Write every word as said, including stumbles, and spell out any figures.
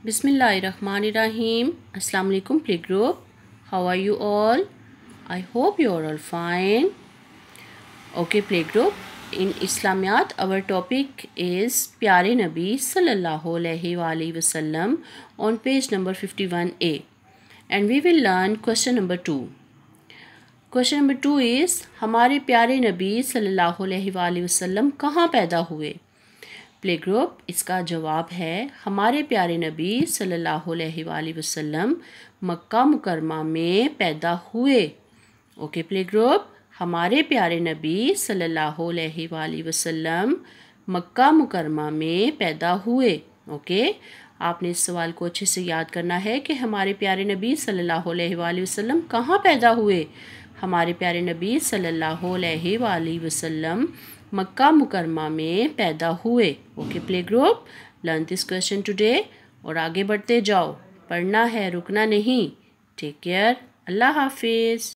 Bismillahirrahmanirrahim. Assalamu alaikum Playgroup. How are you all? I hope you are all fine. Okay Playgroup. In Islamiyat, our topic is Pyare Nabi Sallallahu Alaihi Wasallam on page number fifty-one A. And we will learn question number two. Question number two is हमारे प्यारे नबी सल्लल्लाहु अलैहि वसल्लम कहाँ पैदा हुए? Play group, इसका जवाब है हमारे प्यारे नबी सल्लल्लाहु अलैहि वसल्लम मक्का मुकरमा में पैदा हुए। ओके प्ले ग्रुप, हमारे प्यारे नबी सल्लल्लाहु अलैहि वसल्लम मक्का मुकरमा में पैदा हुए। ओके, आपने इस सवाल को अच्छे से याद करना है कि हमारे प्यारे नबी सल्लल्लाहु अलैहि वसल्लम कहाँ पैदा हुए। हमारे प्यारे नबी सल्लल्लाहु अलैहि वसल्लम मक्का मुकरमा में पैदा हुए। Okay play group, learn this question today और आगे बढ़ते जाओ। पढ़ना है, रुकना नहीं। Take care. अल्लाह हाफिज़।